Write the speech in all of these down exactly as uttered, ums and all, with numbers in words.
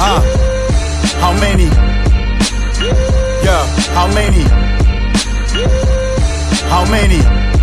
Uh, how many? Yeah, how many? How many?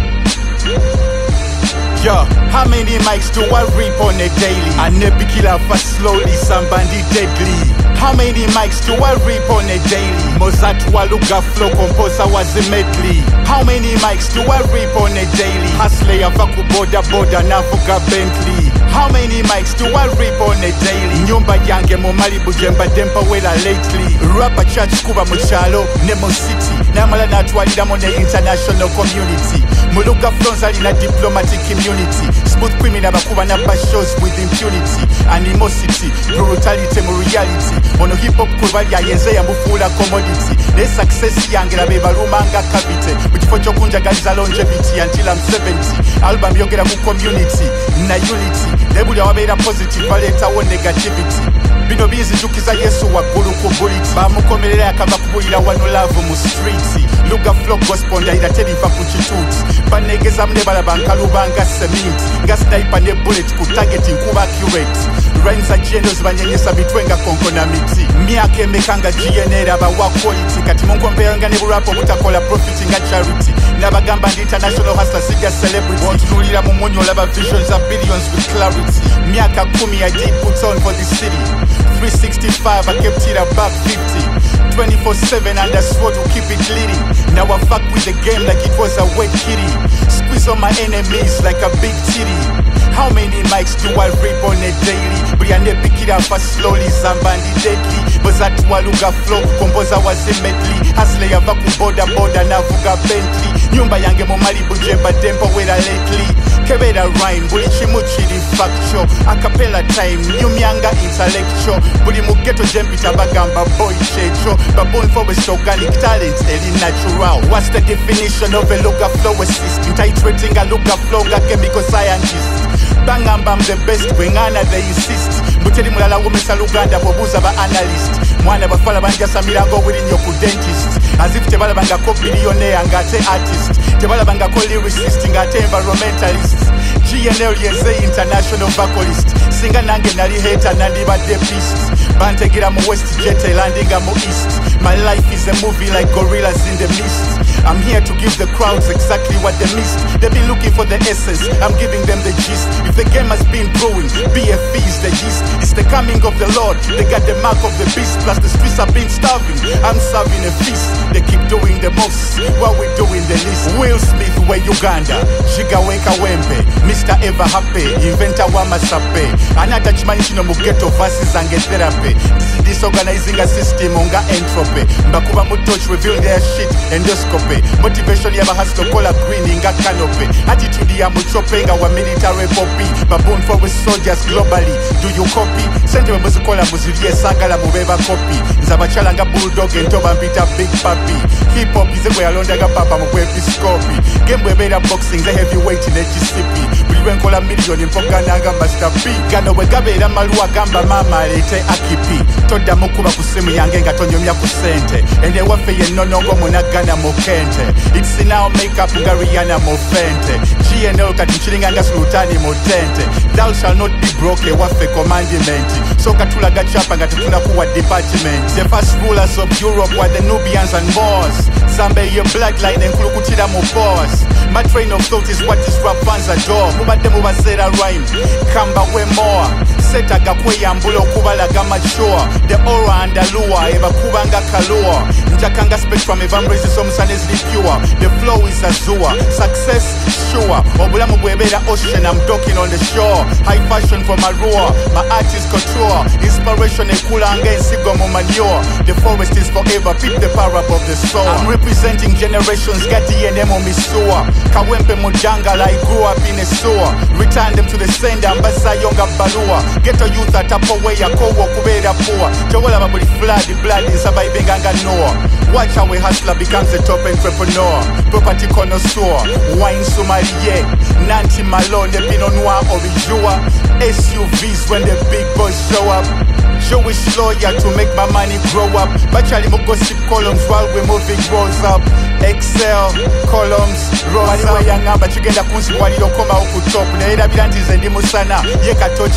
Yeah, how many mics do I rip on a daily? I never kill off slowly, somebody deadly. How many mics do I rip on a daily? Mozart wa Lugaflow composer was a medley. How many mics do I rip on a daily? Hustley avaku boda boda navuga Bentley. How many mics do I rip on a daily? Nyumba yange mu Malibu jemba dempa wela lately. Rapper church kuba mu chalo Nemo City. Namala natwalira mu the international community. Mu Lugaflow alina diplomatic immunity. Smooth criminal bakuba na shows with impunity. Animosity, brutality mu reality. Ono hip hop kubali ayenze yamufula commodity. Ne success yange labe balumanga cavity. Muchifo chokunja galiza longevity until I'm seventy. Album yogera ku community na unity. Nebuli wabera positive baleta wo negativity. Bino bizi jukiza Yesu waggulu ku buliti. Bamukomerera yakava kubulira wano love mu streets. Lugaflow gospel ndaira terifa ku kituuti. Banegeza mune balabanga lubanga cement. Nga sniper ne bullet ku target nkuba accurate. Rhymes za G N L zibanyenyesa bitwenga konkona miti. Myaka emekanga G N L abawa quality. Kati munkompeanga ne burapo mutakola profit nga charity. Nabagamba ndi international hustler siga celebrity. Wontunulira mu munyo laba visions of billions with clarity. Myaka kumi I did put on for the city. three sixty-five I kept it above fifty. twenty-four seven and I swore to keep it leading. Now I fuck with the game like it was a wet kitty. Squeeze on my enemies like a big titty. How many mics do I rip on a daily? Brianne pick it up slowly, Zamba and deadly. Mozart wa Lugaflow, composer was a medley. Hustley avaku boda boda navuga Bentley. Nyumba yange mu Malibu jemba dempa wera lately. Kebera rhyme, buli chimu chiri factual. Acapella time, nyumyanga intellectual. Buli mugeto jempita bagamba boy checho. Baboon for West organic talent, eli natural. What's the definition of a Lugaflow assistant? Titrating a Lugaflow nga chemical scientist. Bangamba I'm the best, wengana they insist. Muteri mulala wumesa Luganda bobuza ba analyst. Mwana bafala banjasa milango wili nyoku dentist. As if tebala banga ko billionaire ngate artist. Tebala banga ko lyricist ngate environmentalist. G N L yeze international vocalist. Singa nange nali hater nandi badde beast. Bantegira mu west jet landinga mu east. My life is a movie like gorillas in the mist. I'm here to give the crowds exactly what they missed. They've been looking for the essence, I'm giving them the gist. If the game has been brewing, B F E is the gist. It's the coming of the Lord, they got the mark of the beast. Plus the streets have been starving, I'm serving a feast. They keep doing the most, while we're doing the least. Will Smith we Uganda, Jigawe Kawempe, Mister Ever Happy, inventor wa masape. Anata chimanyishino mugeto versus ange therapy. Disorganizing a system unga entropy. Mbakuba mutoch reveal their shit endoscopy. Motivation yaba hustle kola green inga canopy. Attitude ya muchopenga wa military poppy. Baboon for with soldiers globally. Do you copy? Sentiment muzikola muzilie sagala mubeba copy. Nzabachala nga bulldog entoba mpita big papi. Hip hop is a way alonda ga papa mwe episcopi. Game we better boxing the heavyweight in H C P. Buli nkola million impoga nanga master P. Gano we gabera maluwa gamba mama lete akipi. Toda mukuba kusimu yange nga tonyomya kusente. Ende wafe ye nonongo munagana mokente. It's now makeup nga Rihanna mofente. G N L kati chilinga nga sultani motente. Thou shall not be broke wafe commandment. So katula gachapa nga tutuna kuwa department. The first rulers of Europe were the Nubians and Moors. Zamba your bloodline and kulukutira mo boss. My train of thought is what is rap fans adore. Mubade mubasera rhyme, kamba we more. Seta gakwe yambulo kubalaga mature. The aura and the lure, eba kubanga kalua. Njakanga spectrum eva mbrezi somusane zili pure. The flow is azure, success sure. Obulamu bwebera ocean, I'm docking on the shore. High fashion for my roar, my art is couture. Inspiration ekulanga insigo mu manure. The forest is forever, pick the power of the soul. I'm representing generations, got D N M on me sewer. Kawempe mujanga, I grew up in a sewer. Return them to the sender, mbasa yonga balua. Get a youth at up away, a kowo kubera poor. Jowola babuli flood, the blood is surviving anga Noah. Watch how a hustler becomes a top entrepreneur. Property connoisseur, wine sommelier. Nanti Malone, the Pinot Noir Orijua. S U Vs when the big boys show up. Jewish lawyer to make my money grow up. Bachali mo gossip columns while we're moving rolls up. Excel, columns, rolls up. Waliwe yangamba chigenda kunsi walilo koma uku top. Na ila bilantize ndi musana, ye katochi ka grow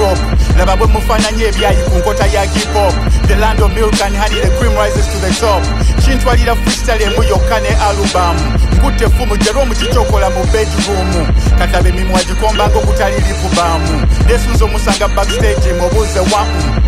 top. Laba bwe mufananye ebyayi ku nkota ya hip hop. The land of milk and honey, the cream rises to the top. Chintwalira freestyle emu yokka ne album. Ngutte fumu jero mu kichokola mu bedroom. Katabe mimwa gikomba ngo kutaliri kubamu. Desunzo musanga backstage mubuze wamu.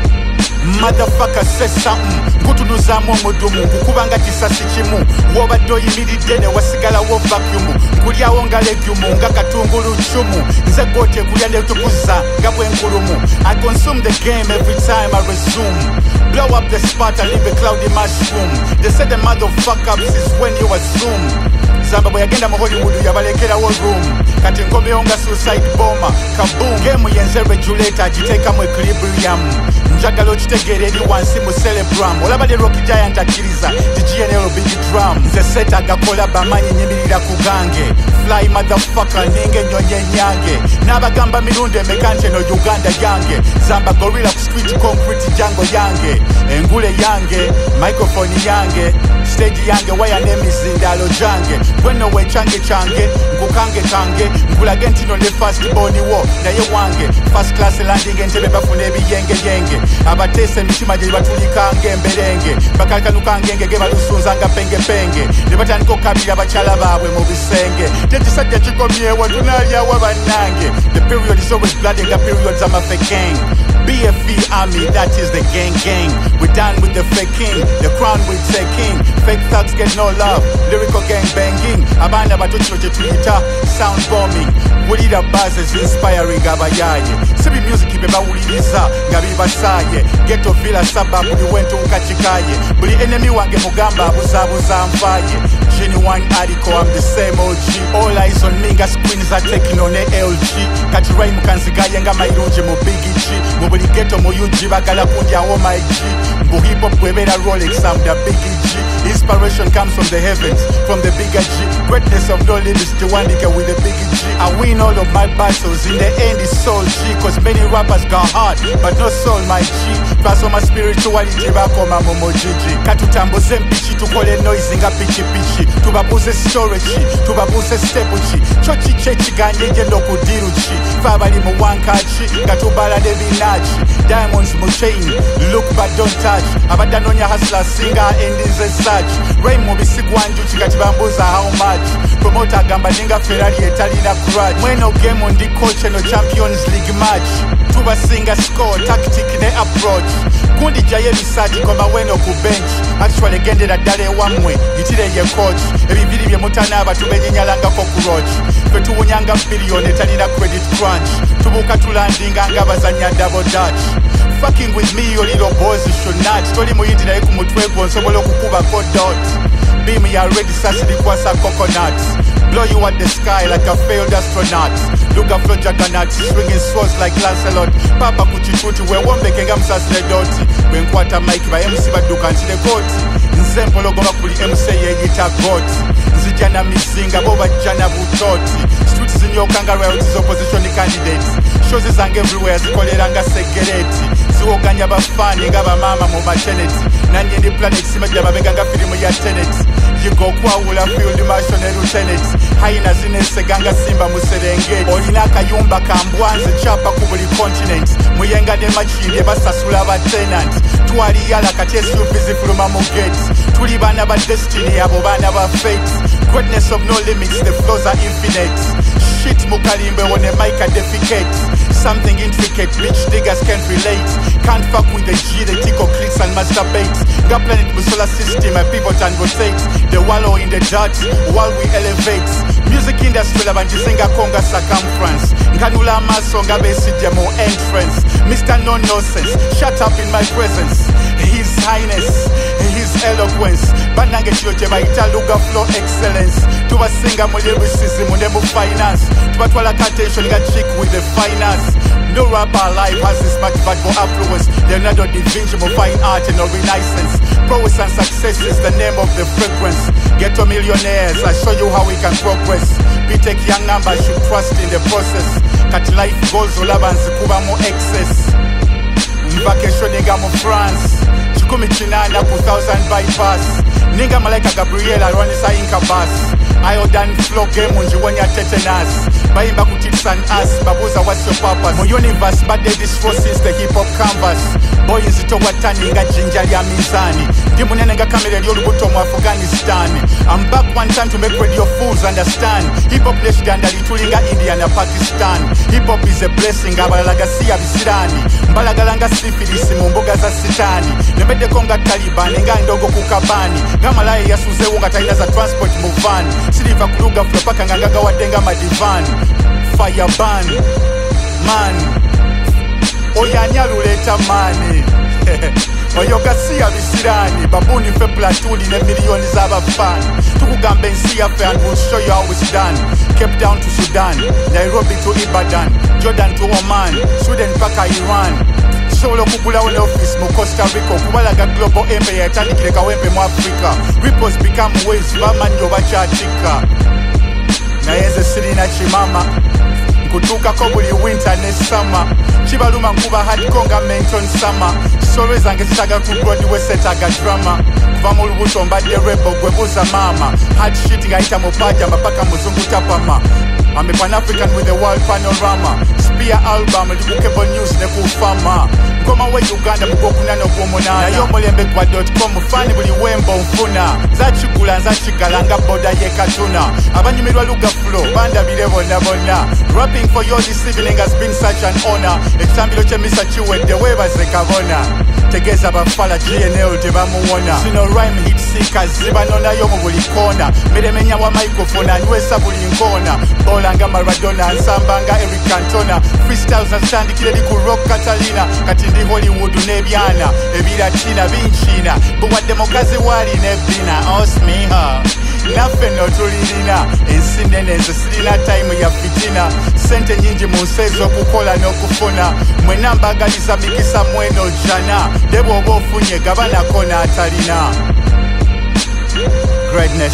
Motherfucker say something. Ngutunuzamu omudumu nkukubanga kisasi kimu. Wobadde oyimiridde ne wasigala wo vacuum. Nkulyawo nga legumu nga katungulu chumu. Nze gote kulya ne tukuza nga bwenkulumu. I consume the game every time I resume. Blow up the spot and leave a cloudy mushroom. They say the motherfuck ups is when you assume. Zamba bwe yagenda mu Hollywood yabalekerawo room. Kati nkomyewo nga suicide bomber. Kaboom. Game yenze regulator agiteekamu equilibrium. Njagala okitegeera eri wansi mu celebrum. Olaba ne rock giant akkiriza the G N L big drum. Nze set agakola bamanyi nyimirira ku gange. Fly motherfucker ninga ennyonyi enyange. N'abagamba mirundi emeka nti eno Uganda yange. Zamba gorilla ku street concrete jango yange. Engule yange, microphone yange. Stage yange waya n'emizindaalo jange. Bweno wechange change, nkukange kange. Nkulage nti no ne fast boni wo naye wange. First class landing entebe bafuna ebiyenge yenge. Abateese emitima gye batulikange emberenge. Bakalikanukange ngege balusunza nga penge penge. Ne batandika okukabira abakyala baabwe mu bisenge. Tekisajja kikomyewo tunaalyawo bannange. The period is always bloody nga periods amafeking. B F E army, that is the gang gang. We're done with the faking, the crown we taking. Fake thugs get no love, lyrical gang banging. Abana batochiro je tuyita sound bombing. Wulira buzzes inspiring abayaye. Sibi music ibe bawuliriza nga bibasaye. Ghetto villa suburb buli wento ukachikaye. Buli enemy wange mugamba abuzabuza mfaye. Genuine article, I'm the same O G. All eyes on me nga screens are taking on a L G. Kati rhyme kanzigaye nga mairunje mu Big G. Mubuli ghetto mu U G bagala kundya oh my G. Mbu hip hop kwebera Rolex, I'm the Big G. Inspiration comes from the heavens, from the bigger G. Greatness of no limits to one with the big G. I win all of my battles, in the end it's soul G. Cause many rappers got heart, but no soul my G. Plus all my spirituality bakoma momo G G. Katutambuze mpichi tukole noise nga pichi pichi. Tubabuze storage, tubabuze step chi. Chochi chechi ganye jendo kudiru chi. Fabali mu wankachi, katubala de binachi. Diamonds mu chain, look but don't touch. Abadanonya hustler singer endings and such. Rain mu bisigwanju chikati bambuza how much. Promoter gamba ninga Ferrari etalina crutch. Mweno game on the coach no Champions League match. Tuba singer score, tactic ne approach. Kundi jaye bisati koma weno ku bench. Actually gendera dale wamwe, yitire ye coach. Ebibiri bye mutanaba tubenyinyalanga ko ku roach. Fe tuwunyanga billion etalina credit crunch. Tubuka tulandinga nga bazanya double dutch. Fucking with me, your little boys, you should not. Toli muyindi naye ku mutwe gwo nsobola okukuba ko dot. Beam ya ready sasidi kwasa coconuts. Blow you at the sky like a failed astronaut. Lugaflow juggernaut, swinging swords like Lancelot. Papa kuchituti we wombeke nga musasile doti. Wenkwata mic ba M C baduka ntile koti. Nze mpologoma kuli M C yeyita goti. Nzijana mizinga boba jana butoti. Streets zinyoka nga royalties opposition candidates. Shows zange everywhere zikolera nga segereti. Ziwoganya bafani nga bamama mu maternity. Nanye ndi planet simajja babega nga filimu ya Tenet. Yigo kwawula field marshal ne lieutenant. Haina zinesega nga simba mu Serengeti. Olina akayumba kambwanze chapa ku buli continent. Muyenga ne machinde basasula aba tenant. Twali yala kati S U V zifuluma mu gate. Tuli bana ba destiny abo bana ba fate. Greatness of no limits, the flows are infinite. Shit mukalimbe on a mic a defecate. Something intricate, bitch diggers can't relate. Can't fuck with the G, they tickle clicks and masturbate. Got planet with solar system, I pivot and rotate. They wallow in the dirt while we elevate. Music industry labanjizinga konga circumference. Nkanula maso nga besijja mu entrance. Mister No Nonsense, shut up in my presence. His Highness, His eloquence. Banange chiyoche baita Lugaflow Excellence. Tubasinga mu lyricism ne mu finance. Tubatwala attention nga chick with the finance. No rapper alive has this much bad for affluence. Leonardo da Vinci more fine art and no renaissance. Prowess and success is the name of the fragrance. Get to millionaires, I show you how we can progress. We take young numbers, should trust in the process. Cut life goals, ulabanzi kuba mu excess. Vacationing mu France. Chikumi chinana ku thousand bypass. Ninga malaika Gabriela run is a inca bus. Iodine flow game unjiwanya tetanus. bayimba kuti it's an us, babuza what's your purpose. Mu universe badde this force since the hip hop canvas. Boy nzito watani nga jinja lya mizani. Ndi munene nga kamera ly'olubuto mu Afghanistan. I'm back one time to make radio fools understand. Hip hop neshiganda litulinga India na Pakistan. Hip hop is a blessing, abalala gasiya bisirani. Mbalagala nga syphilis mu mbuga za sitani. Nebeddeko nga Taliban nga ndogo ku kabani. Nga malayi yasuzewo nga talina za transport mu van. Siliva ku Lugaflow paka nga ngagawadde nga madivan. Fire ban man oyani aluleta mani oyo gasiya bisirani babuni fe platoon ne miliyoni z'abafani tukugamba ensi yaffe and we'll show you how it's done. Cape Town to Sudan, Nairobi to Ibadan, Jordan to Oman, Sweden paka Iran. Sobola okugulawo ne office mu Costa Rica okubalaga global empire yatandikire Kawempe mu Africa. Ripples become waves bamanyi obakyatika naye nze sirina kimama nkutuukako buli winter ne summer. Kibaluma nkuba hardcore nga Menton summer. Solo zange zitaga ku Broadway setaga drama. Kuva mu lubuto mbadde rebel gwe buza mama. Hard shit ngayita mu pajama paka muzungu tapama. I'm a Pan-African with a world panorama. Spear album, Lugaflow news ne kufama. Ngoma we Uganda mugokuna no kumunana. Nayo mulembe kwa dot com fani buli wembo nfuna. Zachigula nzachigala nga boda ye katuna. Abanyumirwa Lugaflow banda bire bonna bonna. Rapping for you this evening has been such an honor. Ekitambiro kye Mister Chiwedde webaze kabona. Tegeza bafala G N L tebamuwona. Sino rhyme hit seekers zibanonayo mu buli kona. Miremenya wa microphone anywesa buli nkona. Bolanga Maradona nsambanga Eric Cantona. Freestyles natandikire li ku Rock Catalina. Kati ndi Hollywood n'ebyana ebiratina binchina. Buwadde mukazi wali nebbina osmiha. Naffe no tulirina ensi nene nze sirina time ya fitina. Sente nyingi mu nsi ez'okukola n'okufuna. Mwena mbagaliza mikisa mweno jana. Debo oba ofunye gabanako n'atalina. Greatness.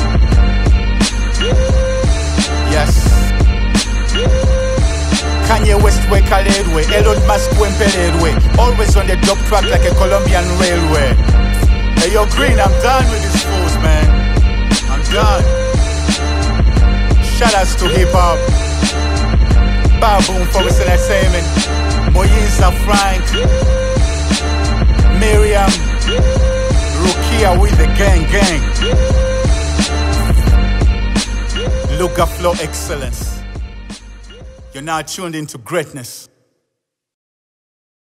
Yes. Kanye West we kalerwe, Elon Musk we mpelerwe. Always on the drop track like a Colombian railway. Hey yo Green, I'm done with these fools, man. I'm done. Shout outs to hip hop. Baboon for his entertainment. Moyinza Frank, Miriam, Rukia with the gang gang. Lugaflow Excellence. You're now tuned into greatness.